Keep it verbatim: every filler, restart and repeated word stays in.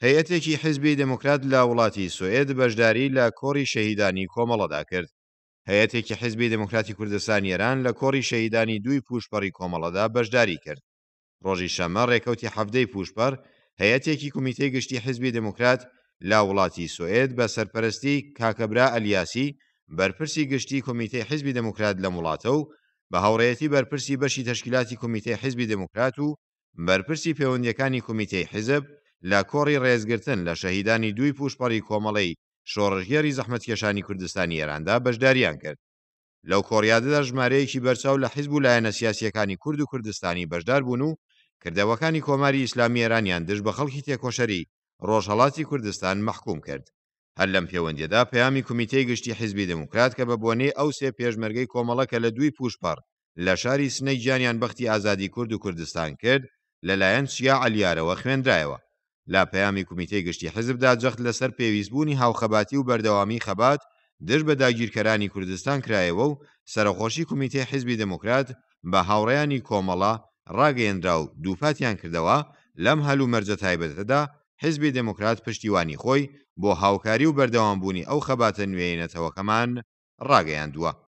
هەیەتێکی حیزبی دموکرات لە وڵاتی سوێد بەشداری لە کۆڕی شەهیدانی کۆمەڵەدا کرد. هەیەتێکی حیزبی دموکراتی کوردستان ئێران لە کۆڕی شەهیدانی دووی پوشپەڕی کۆمەڵەدا بەشداری کرد. ڕۆژی شەمە ڕێکەوتی هەفتەی پوشپەر هەیەتێکی کۆمیتەی گشتی حیزبی دموکرات لە وڵاتی سوێد بە سەرپەرستی کاکەبرا ئەلیاسی بەرپرسی گشتی کۆمیتەی حیزبی دموکرات لە وڵاتە و بە هاوڕێیەتی بەرپرسی بەشی تەشکیلاتی کۆمیتەی حیزبی دموکرات و بەرپرسی پەیوەندیەکانی کۆمیتەی حیزب لە کۆڕی ڕێزگرتن لە شەهیدانی دووی پوشپەڕی کۆمەڵەی شۆڕژگەری زەحمەتکێشانی کوردستانی ئێراندا بەشداریان کرد. لەو کۆڕیادەدا ژمارەیەکی بەرچاو لە حیزب و لایەنە سیاسیەکانی کورد و کوردستانی بەشدار بوون و کردەوەکانی کۆماری ئیسلامی ئێرانیان دژ بە خەڵکی تێکۆشەری ڕۆژهەڵاتی کوردستان مەحکوم کرد. هەر لەم پەیوەندیەدا پەیامی کۆمیتەی گشتی حیزبی دموکرات کە بە بۆنەی ئەو سێ پێشمەرگەی کۆمەڵەکە لە دووی پوشپەڕ لە شاری سنەی گیانیان بەختی ئازادی کورد و کوردستان کرد لەلایەن چیا عەلیارەوە خوێندرایەوە. لا پەیامی کۆمیتەی گشتی حیزبدا جەخت لەسەر پێویستبوونی هاوخەباتی و بەردەوامی خەبات دژ بە داگیرکەرانی کوردستان کرایەوە و سەرخۆشی کۆمیتەی حیزبی دموکرات بە هاوڕێیانی کۆمەڵە ڕاگەیەندرا و دووپاتیان کردەوە. لەم هەلو مەرجە تایبەتەدا حیزبی دموکرات پشتیوانی خۆی بۆ هاوکاری و بەردەوامبوونی ئەو خەباتە نوێینەتەوەکەمان ڕاگەیاندووە.